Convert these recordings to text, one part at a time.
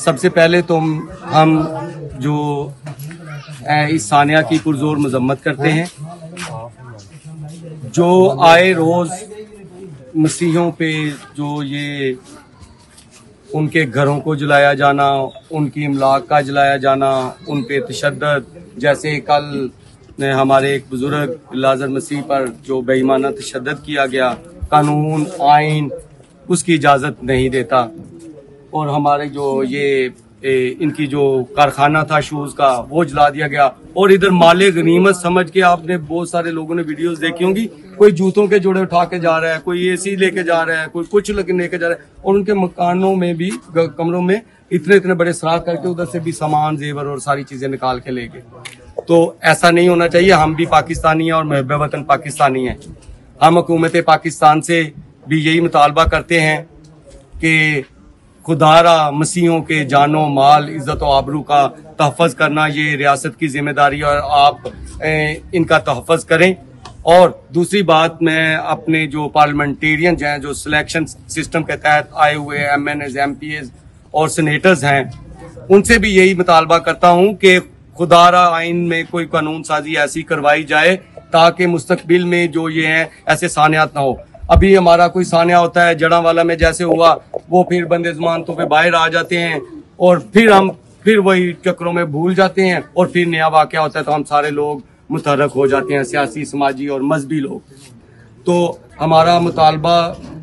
सबसे पहले तो हम जो इस सानिया की पुरजोर मजम्मत करते हैं। जो आए रोज मसीहों पे जो ये उनके घरों को जलाया जाना, उनकी इमलाक का जलाया जाना, उन पे तशद्दुद, जैसे कल हमारे एक बुजुर्ग लाजर मसीह पर जो बेईमाना तशद्दुद किया गया, कानून आइन उसकी इजाज़त नहीं देता। और हमारे जो ये इनकी जो कारखाना था शूज़ का वो जला दिया गया। और इधर माले गनीमत समझ के आपने बहुत सारे लोगों ने वीडियोस देखी होंगी, कोई जूतों के जोड़े उठा के जा रहा है, कोई एसी लेके जा रहा है, कोई कुछ लेके जा रहा है, और उनके मकानों में भी कमरों में इतने इतने बड़े सराख करके उधर से भी सामान जेवर और सारी चीजें निकाल के ले गए। तो ऐसा नहीं होना चाहिए। हम भी पाकिस्तानी हैं और महब वतन पाकिस्तानी हैं। हम हुकूमत पाकिस्तान से भी यही मुतालबा करते हैं कि खुदारा मसीहों के जानो माल इज्जत और आबरू का तहफ़्फ़ुज़ करना ये रियासत की जिम्मेदारी है, और आप इनका तहफ़्फ़ुज़ करें। और दूसरी बात, मैं अपने जो पार्लियामेंटेरियन हैं, जो सिलेक्शन सिस्टम के तहत आए हुए MNAs, MPAs और सेनेटर्स हैं, उनसे भी यही मुतालबा करता हूं कि खुदारा आइन में कोई कानून साजी ऐसी करवाई जाए ताकि मुस्तकबिल में जो ये हैं ऐसे सानियात ना हो। अभी हमारा कोई सानिया होता है जड़ावाला में जैसे हुआ, वो फिर बंदे ज़मानतों पे बाहर आ जाते हैं और फिर वही चक्रों में भूल जाते हैं, और फिर नया वाक़या होता है तो हम सारे लोग मुतहर्रिक हो जाते हैं, सियासी, समाजी और मजहबी लोग। तो हमारा मुतालबा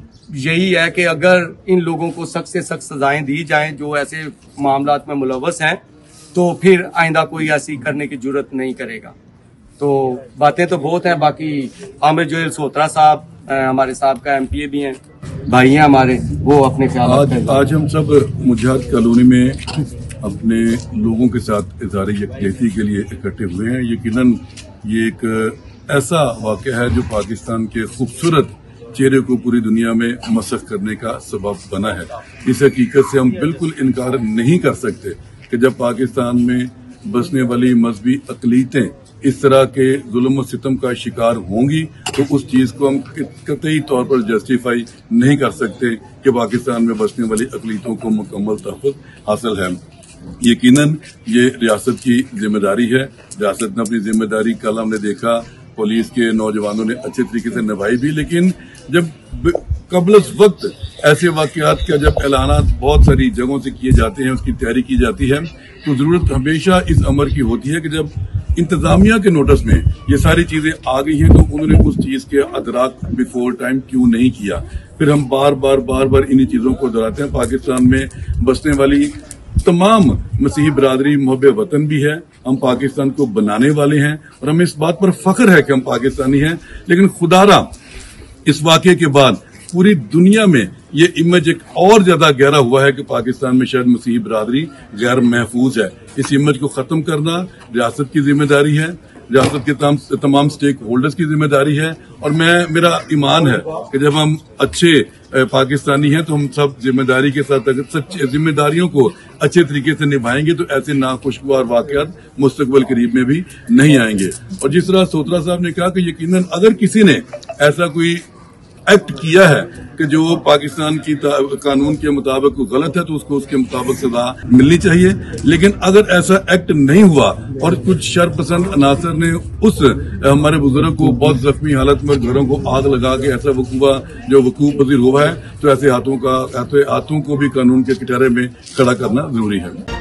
यही है कि अगर इन लोगों को सख्त से सख्त सजाएं दी जाएं जो ऐसे मामलात में मुलव्वस हैं, तो फिर आइंदा कोई ऐसी करने की जुर्रत नहीं करेगा। तो बातें तो बहुत हैं। बाकी आमिर जोयल सोत्रा साहब हमारे साहब का MPA भी हैं, भाई हैं हमारे, वो अपने ख्याल। आज हम सब मुजाहिद कॉलोनी में अपने लोगों के साथ इज़हार यकजहती के लिए इकट्ठे हुए हैं। यकीनन ये एक ऐसा वाक़या है जो पाकिस्तान के खूबसूरत चेहरे को पूरी दुनिया में मसख करने का सबब बना है। इस हकीकत से हम बिल्कुल इनकार नहीं कर सकते कि जब पाकिस्तान में बसने वाली मजहबी अक़लीतें इस तरह के जुल्म और सितम का शिकार होंगी तो उस चीज को हम कतई तौर पर जस्टिफाई नहीं कर सकते कि पाकिस्तान में बसने वाली अक़लीतों को मुकम्मल तहफ़्फ़ुज़ हासिल है। यकीनन ये रियासत की जिम्मेदारी है। रियासत ने अपनी जिम्मेदारी कल हमने देखा पुलिस के नौजवानों ने अच्छे तरीके से निभाई भी, लेकिन जब कबल वक्त ऐसे वाक़यात का जब ऐलानात बहुत सारी जगहों से किए जाते हैं, उसकी तैयारी की जाती है, तो जरूरत हमेशा इस अमर की होती है कि जब इंतजामिया के नोटिस में ये सारी चीजें आ गई हैं तो उन्होंने उस चीज के अदराक बिफोर टाइम क्यों नहीं किया। फिर हम बार बार इन्हीं चीजों को दोहराते हैं। पाकिस्तान में बसने वाली तमाम मसीही बरादरी मुहब्ब वतन भी है। हम पाकिस्तान को बनाने वाले हैं और हमें इस बात पर फख्र है कि हम पाकिस्तानी हैं। लेकिन खुदारा इस वाक़े के बाद पूरी दुनिया में ये इमेज एक और ज्यादा गहरा हुआ है कि पाकिस्तान में शायद मसीही बरादरी गैर महफूज है। इस इमेज को खत्म करना रियासत की जिम्मेदारी है, रियासत के तमाम स्टेक होल्डर्स की जिम्मेदारी है। और मेरा ईमान है कि जब हम अच्छे पाकिस्तानी हैं तो हम सब जिम्मेदारी के साथ अगर सच्ची जिम्मेदारियों को अच्छे तरीके से निभाएंगे तो ऐसे नाखुशगवार वाकयात मुस्तकबिल करीब में भी नहीं आएंगे। और जिस तरह सोत्रा साहब ने कहा कि यकीनन अगर किसी ने ऐसा कोई एक्ट किया है कि जो पाकिस्तान की कानून के मुताबिक गलत है तो उसको उसके मुताबिक सजा मिलनी चाहिए। लेकिन अगर ऐसा एक्ट नहीं हुआ और कुछ शरपसंद अनासर ने उस हमारे बुजुर्ग को बहुत जख्मी हालत में घरों को आग लगा के ऐसा वकूआ जो वकूफ पजीर हुआ है, तो ऐसे हाथों को भी कानून के कटहरे में खड़ा करना जरूरी है।